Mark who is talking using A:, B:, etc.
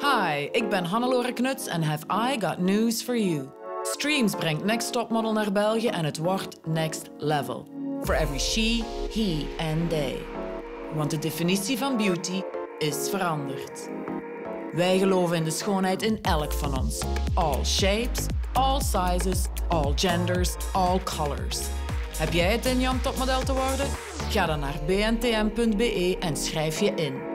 A: Hi, ik ben Hannelore Knuts en have I got news for you. Streamz brengt Next Top Model naar België en het wordt Next Level. For every she, he and they. Want de definitie van beauty is veranderd. Wij geloven in de schoonheid in elk van ons. All shapes, all sizes, all genders, all colors. Heb jij het in je om topmodel te worden? Ga dan naar bntm.be en schrijf je in.